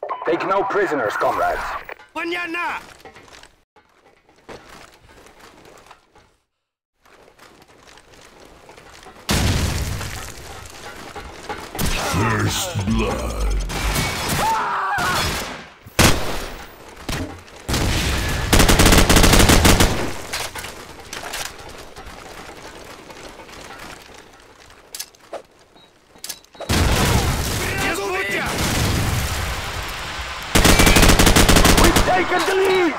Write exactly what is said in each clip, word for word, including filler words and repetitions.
Take no prisoners, comrades. Понятно! First blood. We've taken the lead!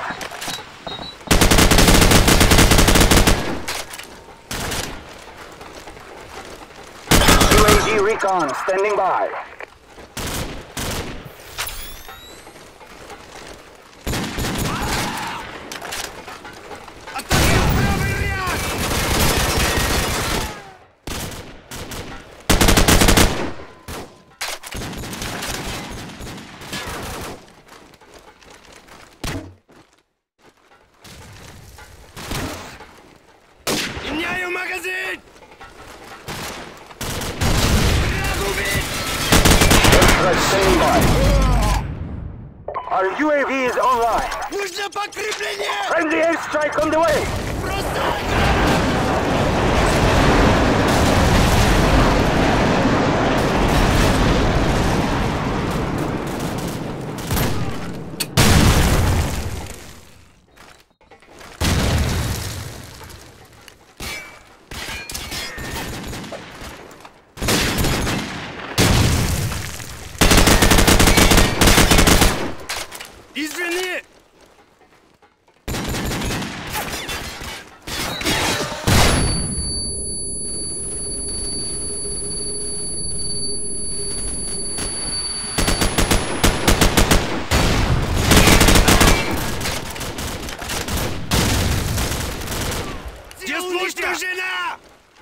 U A V recon standing by. Меняю магазин! Standing by. Our U A V is online. Нужно подкрепление! Friendly airstrike on the way. Просто... Извини! Здесь уничтожена!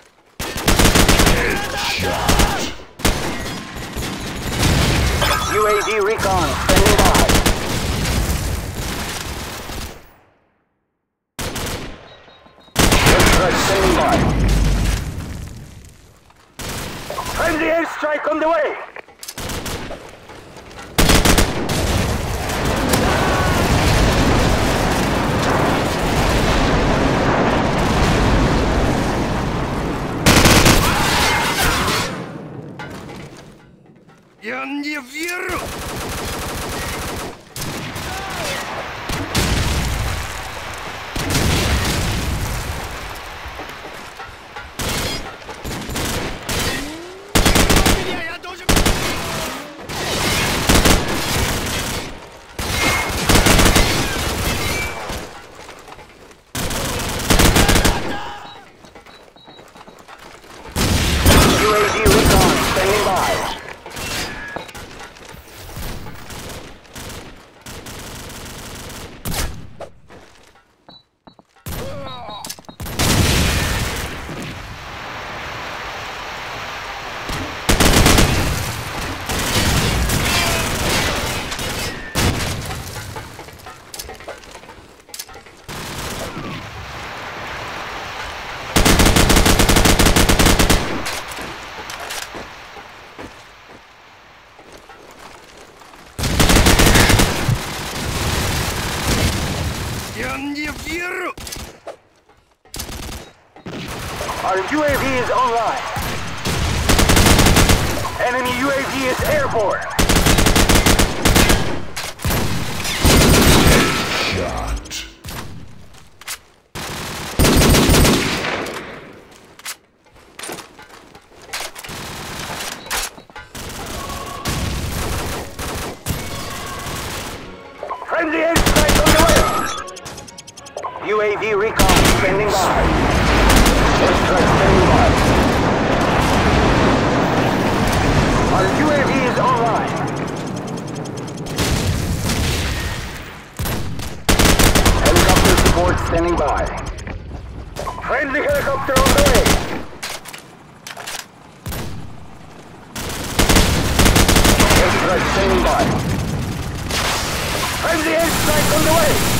U A V recon standing by. Standing by. Friendly airstrike on the way. Я не верю! Я должен... U A V recon standing by. Я не верю! Our U A V is online. Enemy U A V is airborne. Shot. Friendly airstrike on the way. U A V recon standing by. Airstrike standing by. Our U A V is online. Helicopter support standing by. Friendly helicopter on the way. Airstrike standing by. Friendly airstrike on the way.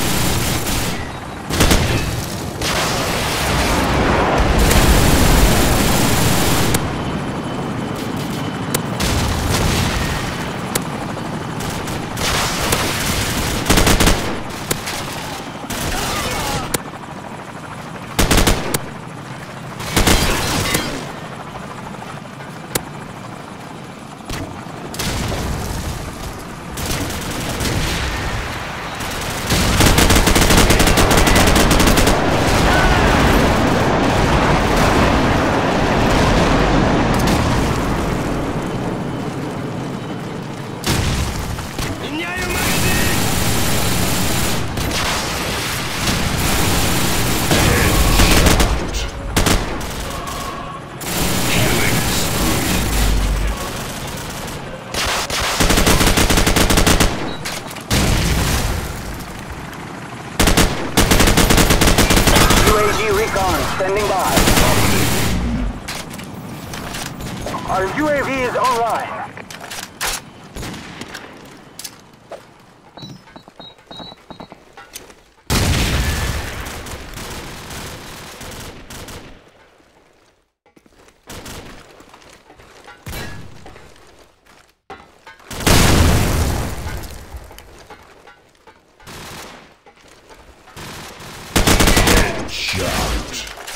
standing by. Our U A V is online. Shot.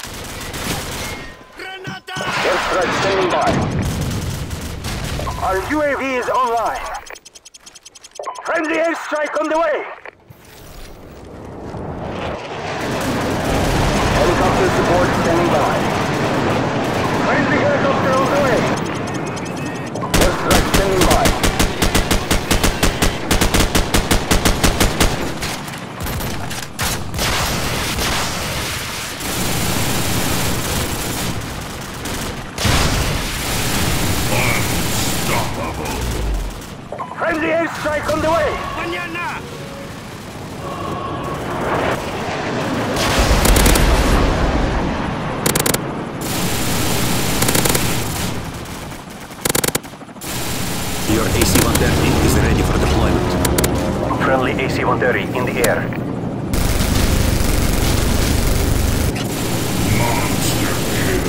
Airstrike standing by. Our U A V is online. Friendly airstrike on the way. Helicopter support standing by. Friendly helicopter on the way. Airstrike standing by. Friendly airstrike on the way! Понятно! Your A C one thirty is ready for deployment. Friendly A C one thirty in the air. Monster kill.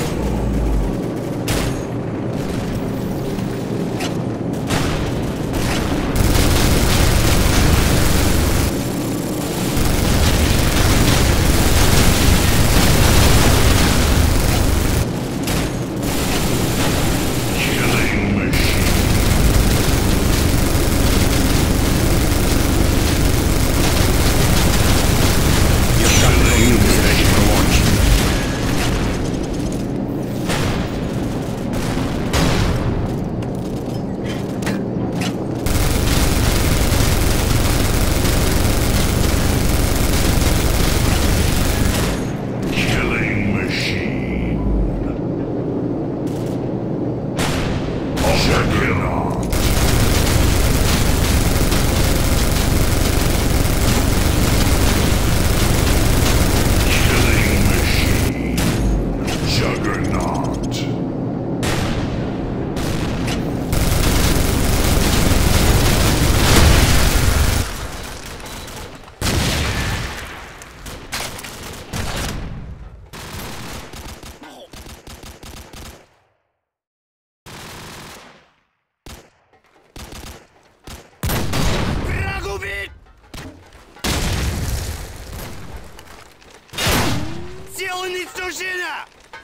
Сила уничтожения!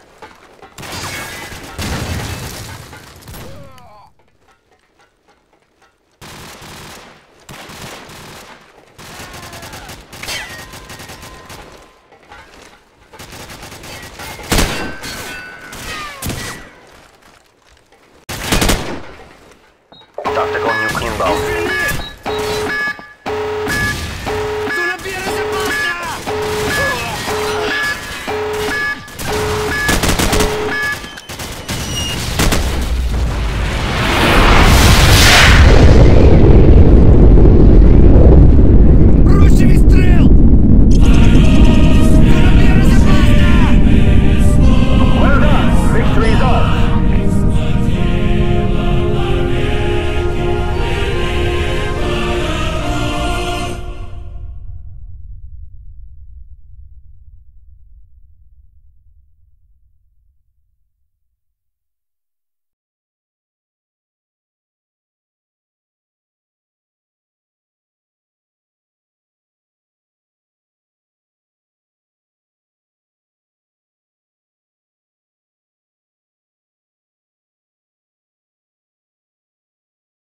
Tactical nuke inbound. Зона безопасна! Ручный стрел! Зона безопасна! Well done. Victory is ours.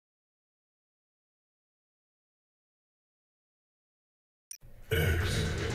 X.